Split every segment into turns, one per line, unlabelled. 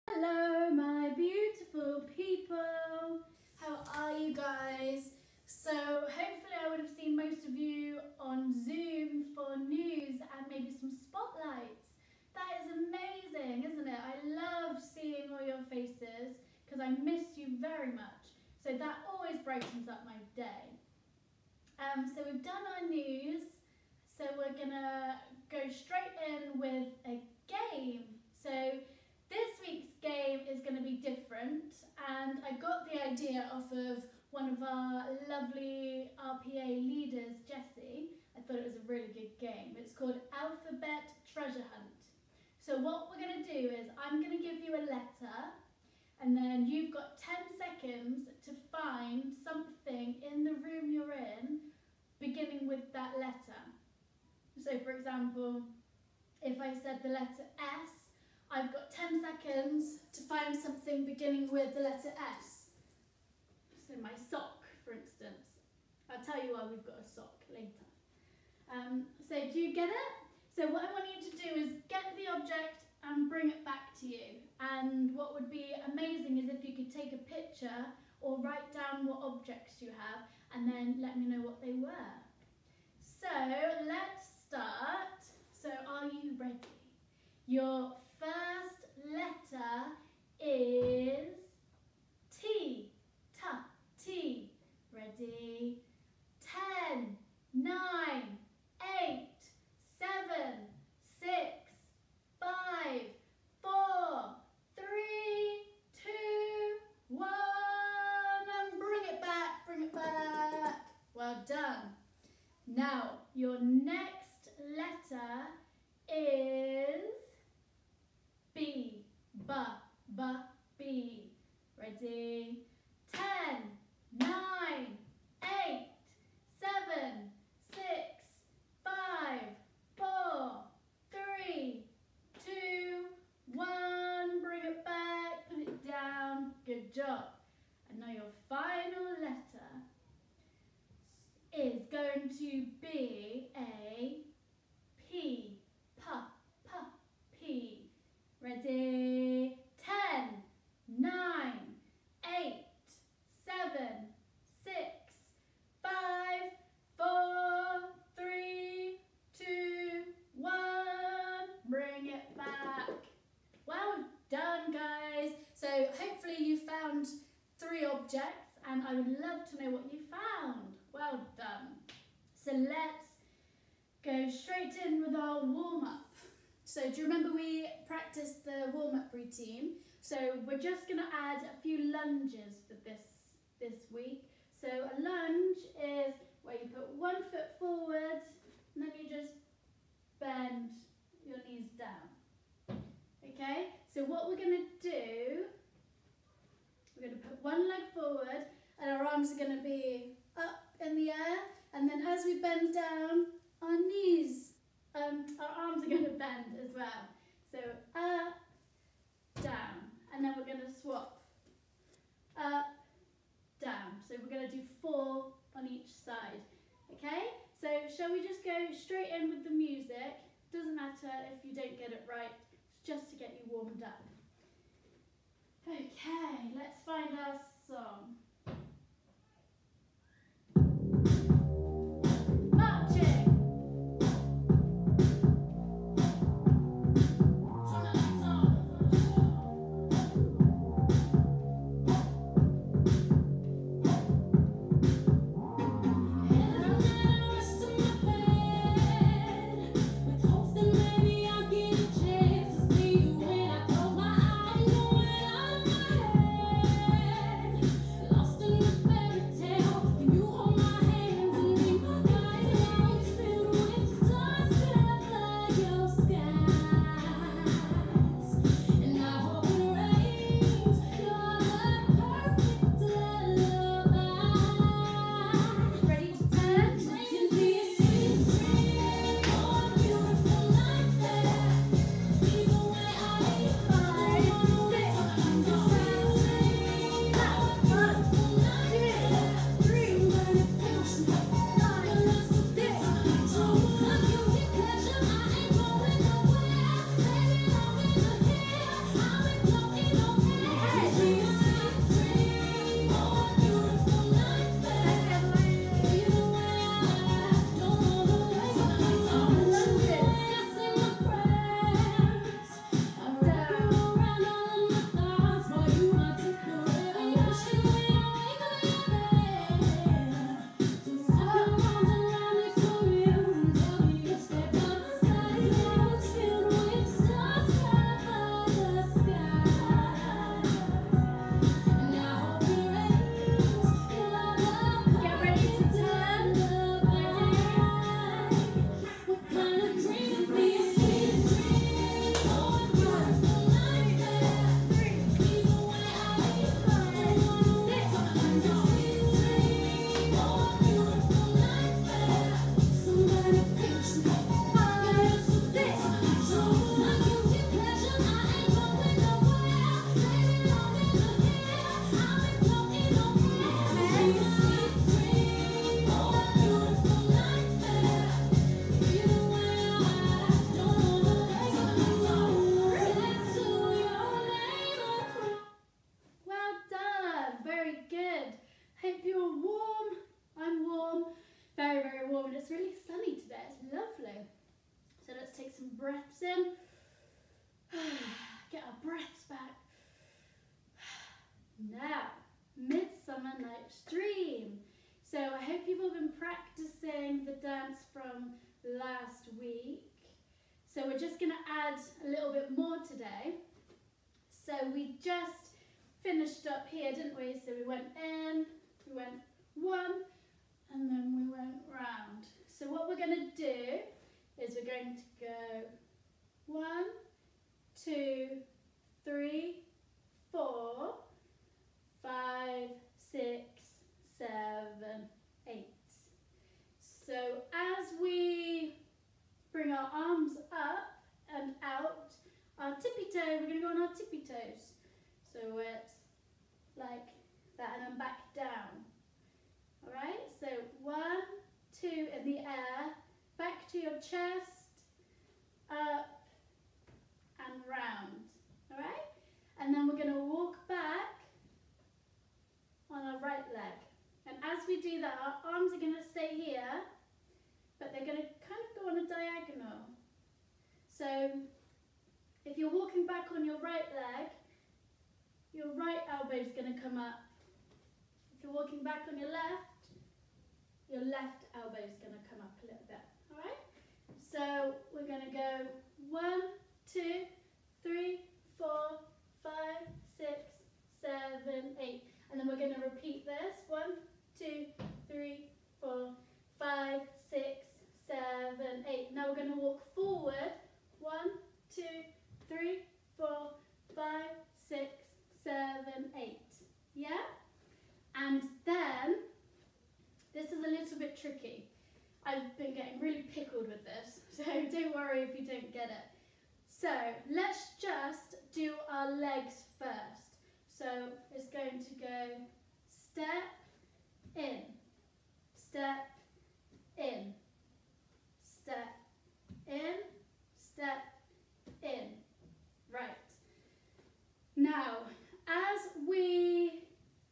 Hello my beautiful people, how are you guys? So hopefully I would have seen most of you on Zoom for news and maybe some spotlights. That is amazing, isn't it? I love seeing all your faces because I miss you very much. So that always brightens up my day. So we've done our news, so we're gonna go straight in with a game. So this week's game is going to be different, and I got the idea off of one of our lovely RPA leaders, Jessie. I thought it was a really good game. It's called Alphabet Treasure Hunt. So what we're going to do is I'm going to give you a letter, and then you've got 10 seconds to find something in the room you're in beginning with that letter. So for example, if I said the letter S, I've got 10 seconds to find something beginning with the letter S. So my sock, for instance. I'll tell you why we've got a sock later. So do you get it? So what I want you to do is get the object and bring it back to you. And what would be amazing is if you could take a picture or write down what objects you have and then let me know what they were. So let's start. So are you ready? Your first letter is T. T. Ready? 10, 9, 8, 7, 6, 5, 4, 3, 2, 1. And bring it back, bring it back. Well done. Now, your next letter is B. B. Ready? 10, 9, 8, 7, 6, 5, 4, 3, 2, 1. Bring it back, put it down. Good job. And now your final letter is going to be a P. P. Ready? 10, 9, 8, 7, 6, 5, 4, 3, 2, 1. Bring it back. Well done, guys. So hopefully you found 3 objects, and I would love to know what you found. Well done. So let's go straight in with our warm-up. So do you remember we practiced the warm-up routine? So we're just going to add a few lunges for this week. So a lunge is where you put one foot forward and then you just bend your knees down. Okay? So what we're going to do, we're going to put one leg forward and our arms are going to be up in the air, and then as we bend down, our knees, our arms are going to bend as well. So up, down, and then we're going to swap. Up, down. So we're going to do 4 on each side. Okay? So shall we just go straight in with the music? Doesn't matter if you don't get it right, it's just to get you warmed up. Okay, let's find our song.
Lost
breaths in. Get our breaths back. Now, Midsummer Night's Dream. So I hope you've all been practicing the dance from last week. So we're just going to add a little bit more today. So we just finished up here, didn't we? So we went in, we went one, and then we went round. So what we're going to do is we're going to go 1, 2, 3, 4, 5, 6, 7, 8. So as we bring our arms up and out, our tippy toe, we're going to go on our tippy toes. So it's like that and then back down. Alright, so 1, 2 in the air, back to your chest, up and round. Alright, and then we're going to walk back on our right leg. And as we do that, our arms are going to stay here, but they're going to kind of go on a diagonal. So if you're walking back on your right leg, your right elbow is going to come up. If you're walking back on your left elbow is going to come up a little bit. Alright? So we're going to go 1, 2, 3, 4, 5, 6, 7, 8. And then we're going to repeat this. 1, 2, 3, 4, 5, 6, 7, 8. Now we're going to walk forward. 1, 2, 3, 4, 5, 6, 7, 8. Yeah? And then, this is a little bit tricky. I've been getting really pickled with this, so don't worry if you don't get it. So, let's just do our legs first. So, it's going to go step in, step in, step in, step in. Right. Now, as we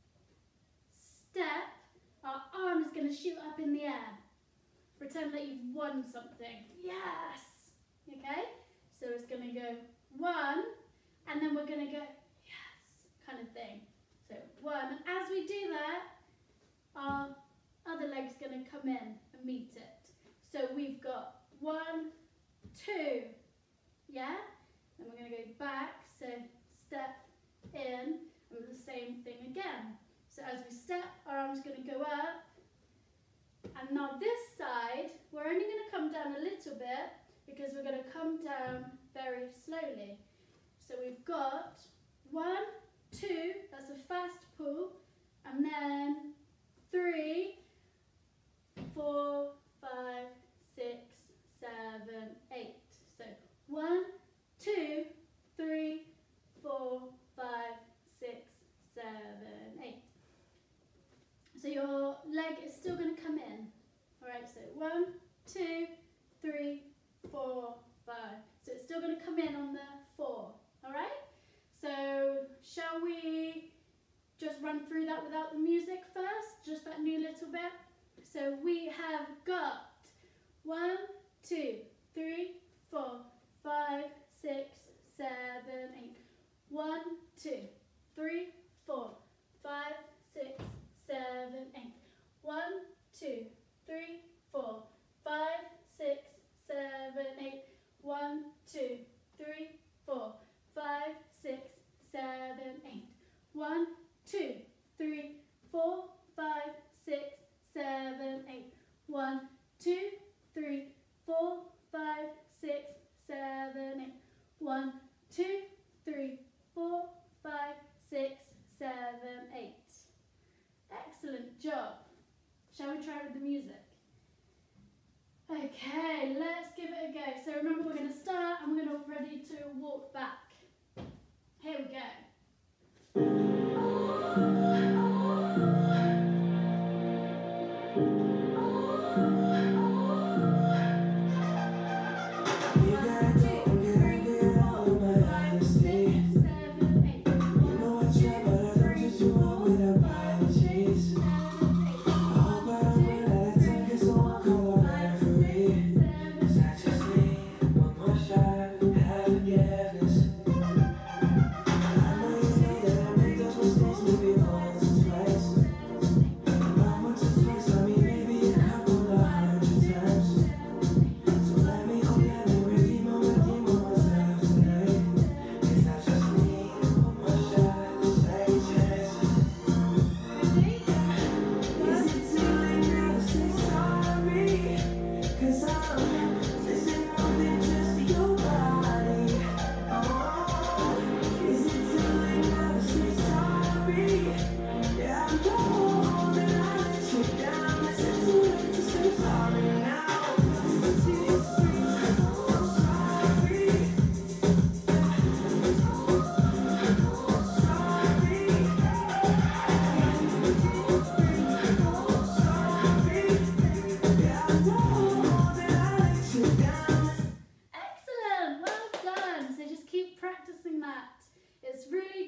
step, our arm is going to shoot up in the air. Pretend that you've won something. Yes! Okay? So it's going to go 1, and then we're going to go, yes, kind of thing. So 1, and as we do that, our other leg's going to come in and meet it. So we've got 1, 2, yeah? Then we're going to go back, so step in, and the same thing again. So as we step, our arm's going to go up, and now this side, we're only going to come down a little bit, because we're going to come down very slowly. So we've got 1, 2, that's a fast pull, and then 3, 4, 5, 6, 7, 8. So 1, 2, 3, 4, 5, 6, 7, 8. So your leg is still going to come in. Alright, so 1, 2, 3, 4, 5. So it's still going to come in on the 4. Alright? So shall we just run through that without the music first? Just that new little bit. So we have got 1, 2, 3, 4, 5, 6, 7, 8. 1, 2, 3, 4, 5, 6, 7, 8. 1, 2, 3, 4, 5, 6, 7, 8. 1, 2, 3, 4, 5, 6, 7, 8. 1, 2, 3, 4, 5, 6, 7, 8. 1, 2, 3, 4, 5, 6, 7, 8. 1, 2, 3, 4, 5, 6, 7, 8. Excellent job. Shall we try with the music? Okay, let's give it a go. So remember, we're going to start and we're going to ready to walk back. Here we go.
Shot.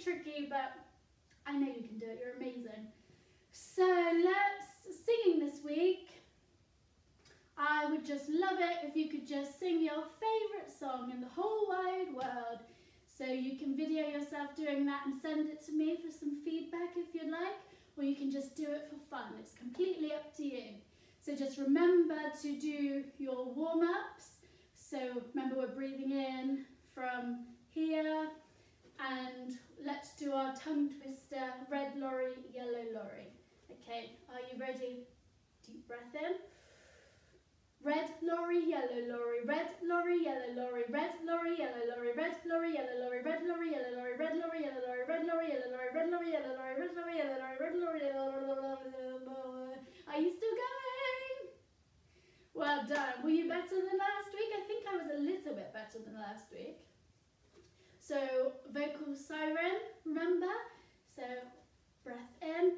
tricky, but I know you can do it. You're amazing. So singing this week. I would just love it if you could just sing your favourite song in the whole wide world. So you can video yourself doing that and send it to me for some feedback if you'd like, or you can just do it for fun. It's completely up to you. So just remember to do your warm-ups. So remember, we're breathing in from here, and let's do our tongue twister, red lorry, yellow lorry. Okay, are you ready? Deep breath in. Red lorry, yellow lorry, red lorry, yellow lorry, red lorry, yellow lorry, red lorry, yellow lorry, red lorry, yellow lorry, red lorry, yellow lorry, red lorry, yellow lorry, red lorry, yellow lorry, red lorry, yellow lorry, red lorry, yellow lorry. Are you still going? Well done. Were you better than last week? I think I was a little bit better than last week. So vocal siren, remember? So breath in.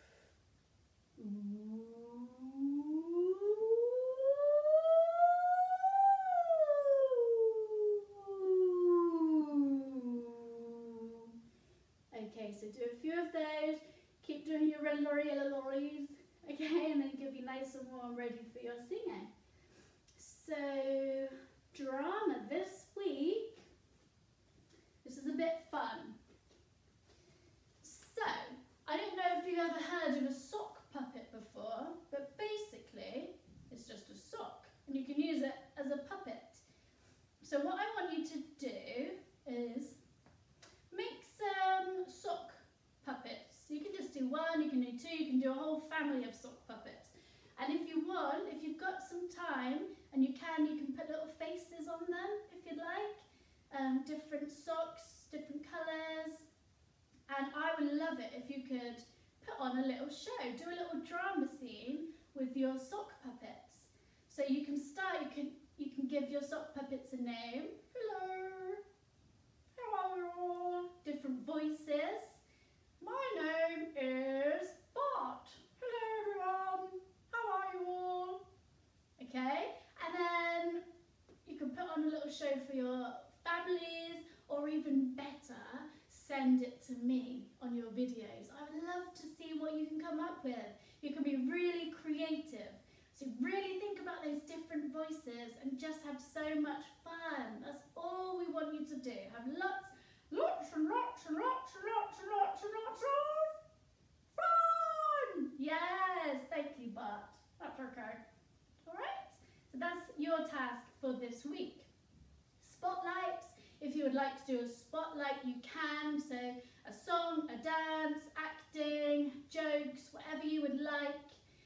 Okay, so do a few of those. Keep doing your red lorry, yellow lorries. Okay, and then you'll be nice and warm, ready for your singing. So, drama this week. This is a bit fun. So, I don't know if you've ever heard of a sock puppet before, but basically, it's just a sock, and you can use it as a puppet. So what I want you to do is make some sock puppets. You can just do one, you can do two, you can do a whole family of sock puppets. And if you want, if you've got some time, and you can put little faces on them if you'd like. Different socks, different colours. And I would love it if you could put on a little show, do a little drama scene with your sock puppets. So you can start, you can give your sock puppets a name. Hello. Hello. Different voices. My name is Bart. Hello everyone. How are you all? Okay, and then you can put on a little show for your families, or even better, send it to me on your videos. I would love to see what you can come up with. You can be really creative. So really think about those different voices and just have so much fun. That's all we want you to do. Have lots and lots and lots and lots and lots and lots of fun. Yes, thank you, Bart. That's okay. All right, so that's your task for this week. Spotlights. If you would like to do a spotlight, you can. So a song, a dance, acting, jokes, whatever you would like.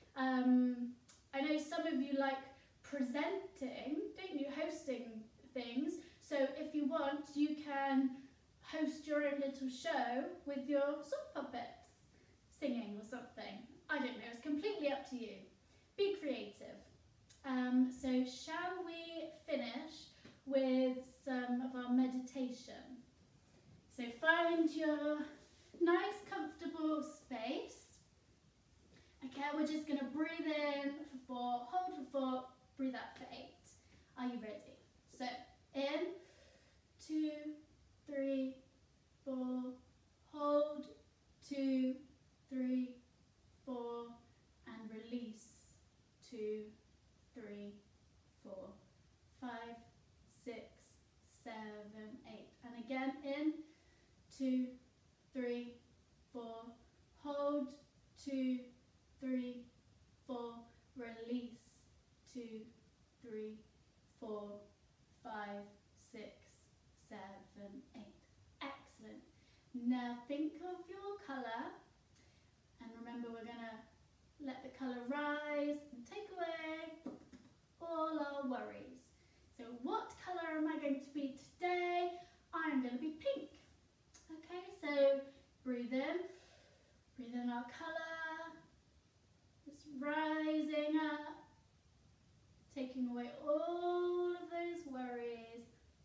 I know some of you like presenting, don't you, hosting things. So if you want, you can host your own little show with your sock puppets, singing or something. I don't know, it's completely up to you. Be creative. So shall we finish with some of our meditation? So find your nice comfortable space. Okay, we're just going to breathe in for 4, hold for 4, breathe out for 8. Are you ready? So in, 2, 3, 4, hold, 2, 3, 4, and release, 2, 3, 4, 5, 6, 7, 8. And again in, 2, 3, 4, hold, 2, 3, 4, release, 2, 3, 4, 5, 6, 7, 8. Excellent. Now think of your colour, and remember we're going to let the colour rise and take away all our worries. So what colour am I going to be today? I'm going to be pink. Okay, so breathe in our colour, just rising up, taking away all of those worries.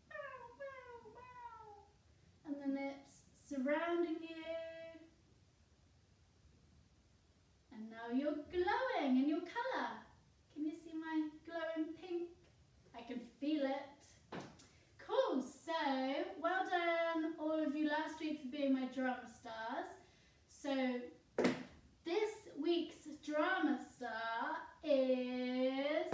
And then it's surrounding you. And now you're glowing in your colour. Can you see my glowing pink? I can feel it. Cool, so well done all of you last week for being my drama stars. So this week's drama star is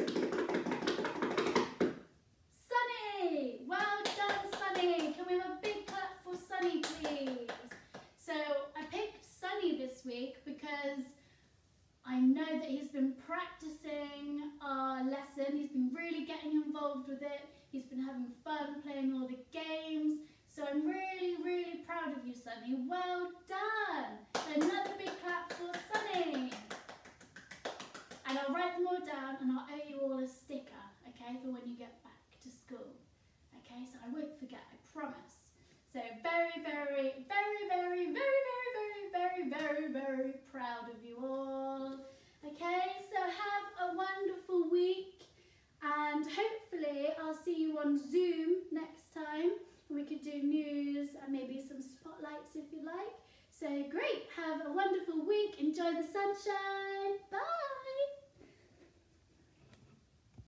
Sunny. Well done, Sunny. Can we have a big clap for Sunny, please? So I picked Sunny this week because I know that he's been practicing our lesson. He's been really getting involved with it. He's been having fun playing all the games. So I'm really, really proud of you, Sunny. Well done. So another big clap for Sunny. And I'll write them all down and I'll owe you all a sticker, okay, for when you get back to school. Okay, so I won't forget, I promise. So very, very, very, very, very, very, very, very, very, very proud of you all. Okay, so have a wonderful week and hopefully I'll see you on Zoom next time. We could do news and maybe some spotlights if you like. So great, have a wonderful week, enjoy the sunshine, bye!